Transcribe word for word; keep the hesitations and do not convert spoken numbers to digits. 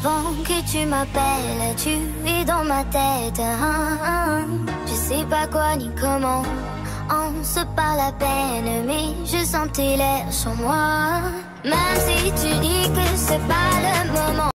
Avant que tu m'appelles, tu es dans ma tête. hein, hein. Je sais pas quoi ni comment, on se parle à peine, mais je sens tes lèvres sur moi. Même si tu dis que c'est pas le moment.